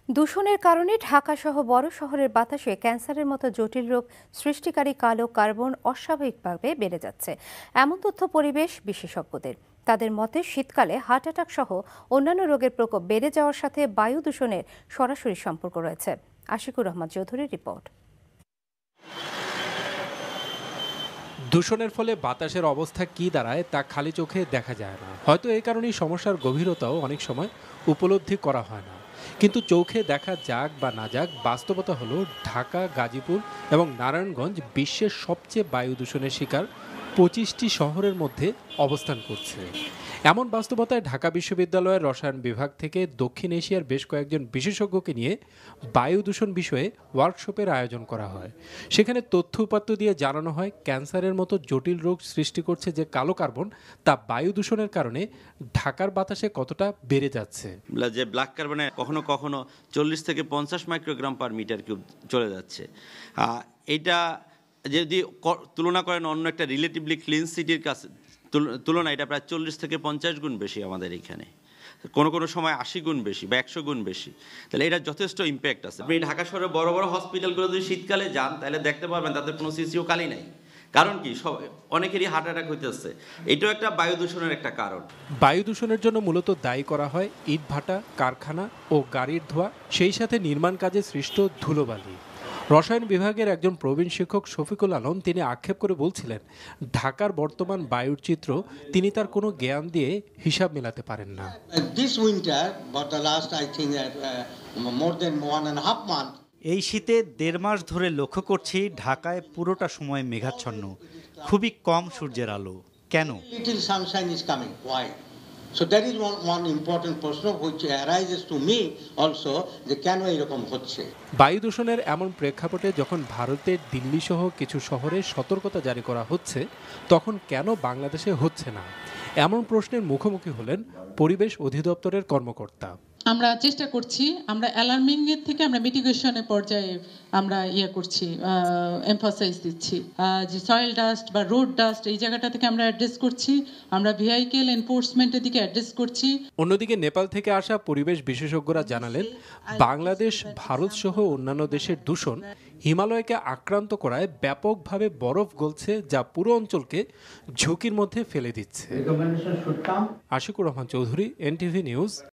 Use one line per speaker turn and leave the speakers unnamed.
দূষণের কারণে ঢাকাসহ বড় শহরের বাতাসে ক্যান্সারের মতো জটিল রোগ সৃষ্টিকারী কালো কার্বন অস্বাভাবিকভাবে বেড়ে যাচ্ছে, এমন তথ্য পরিবেশ বিশেষজ্ঞদের। তাদের মতে শীতকালে হার্ট অ্যাটাক সহ অন্যান্য রোগের প্রকোপ বেড়ে যাওয়ার সাথে বায়ু দূষণের সরাসরি সম্পর্ক রয়েছে। আশিকুর রহমান চৌধুরীর রিপোর্ট।
দূষণের ফলে বাতাসের অবস্থা কি দাঁড়ায় তা খালি চোখে দেখা যায় না। হয়তো এই কারণেই সমস্যার গভীরতাও অনেক সময় উপলব্ধি করা হয় না। কিন্তু চোখে দেখা যাক বা না যাক, বাস্তবতা হলো ঢাকা, গাজীপুর এবং নারায়ণগঞ্জ বিশ্বের সবচেয়ে বায়ু দূষণের শিকার 25টি শহরের মধ্যে অবস্থান করছে। এমন বাস্তবতায় ঢাকা বিশ্ববিদ্যালয়ের রসায়ন বিভাগ থেকে দক্ষিণ এশিয়ার বেশ কয়েকজন বিশেষজ্ঞকে নিয়ে বায়ু দূষণ বিষয়ে ওয়ার্কশপের আয়োজন করা হয়। সেখানে তথ্য উপাত্ত দিয়ে জানানো হয় ক্যান্সারের মতো জটিল রোগ সৃষ্টি করছে যে কালো কার্বন, তা বায়ু দূষণের কারণে ঢাকার বাতাসে কতটা বেড়ে যাচ্ছে।
যে ব্ল্যাক কার্বনে কখনো কখনো 40 থেকে 50 মাইক্রোগ্রাম পার মিটার কিউব চলে যাচ্ছে। এটা যদি তুলনা করেন অন্য একটা রিলেটিভলি ক্লিন সিটির কাছে তুলনায়, এটা প্রায় 40 থেকে 50 গুণ বেশি আমাদের এখানে, কোনো কোনো সময় 80 গুণ বেশি বা 100 গুণ বেশি। তাহলে এটা যথেষ্ট ইম্প্যাক্ট আছে। আপনি ঢাকা শহরের বড় বড় হসপিটালগুলো যদি শীতকালে যান তাহলে দেখতে পারবেন তাদের কোনো সিসিও কালি নাই। কারণ কি, সব অনেকেরই হার্ট অ্যাটাক হইতেছে। এটাও একটা বায়ু দূষণের একটা কারণ।
বায়ু দূষণের জন্য মূলত দায়ী করা হয় ইটভাটা, কারখানা ও গাড়ির ধোঁয়া, সেই সাথে নির্মাণ কাজে সৃষ্ট ধুলোবালি। রসায়ন বিভাগের একজন প্রবীণ শিক্ষক শফিকুল আলম তিনি আক্ষেপ করে বলছিলেন, ঢাকার বর্তমান বায়ুর চিত্র তিনি তার কোনো জ্ঞান দিয়ে হিসাব মেলাতে পারেন না।
এই শীতে 1.5 মাস ধরে লক্ষ্য করছি ঢাকায় পুরোটা সময় মেঘাচ্ছন্ন, খুবই কম সূর্যের আলো। কেন?
So that is one important question which arises to me also, যে কেন এরকম হচ্ছে।
বায়ু দূষণের এমন প্রেক্ষাপটে যখন ভারতের দিল্লি সহ কিছু শহরে সতর্কতা জারি করা হচ্ছে, তখন কেন বাংলাদেশে হচ্ছে না? এমন প্রশ্নের মুখোমুখি হলেন পরিবেশ অধিদপ্তরের কর্মকর্তা।
আমরা চেষ্টা করছি, আমরা অ্যালার্মিং এর থেকে আমরা মিটিগেশনের পর্যায়ে আমরা করছি, এমফাসাইজ দিচ্ছি যে সয়েল ডাস্ট বা রোড ডাস্ট এই জায়গাটা থেকে আমরা অ্যাড্রেস করছি, আমরা ভেহিকেল এনফোর্সমেন্টের দিকে অ্যাড্রেস করছি।
অন্যদিকে নেপাল থেকে আসা পরিবেশ বিশেষজ্ঞরা জানালেন, বাংলাদেশ, ভারত সহ অন্যান্য দেশের দূষণ হিমালয়কে আক্রান্ত করায় ব্যাপকভাবে বরফ গলছে, যা পুরো অঞ্চলকে ঝুঁকির মধ্যে ফেলে দিচ্ছে। Ashikur Rahman Chowdhury, NTV news.